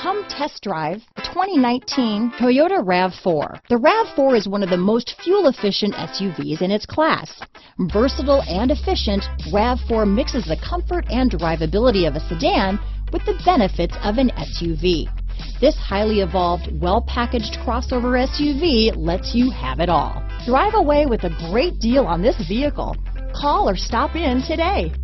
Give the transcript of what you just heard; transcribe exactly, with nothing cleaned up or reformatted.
Come test drive the twenty nineteen Toyota RAV four. The RAV four is one of the most fuel-efficient S U Vs in its class. Versatile and efficient, RAV four mixes the comfort and drivability of a sedan with the benefits of an S U V. This highly evolved, well-packaged crossover S U V lets you have it all. Drive away with a great deal on this vehicle. Call or stop in today.